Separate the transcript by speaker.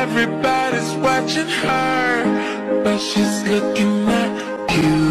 Speaker 1: Everybody's watching her, but she's looking at you.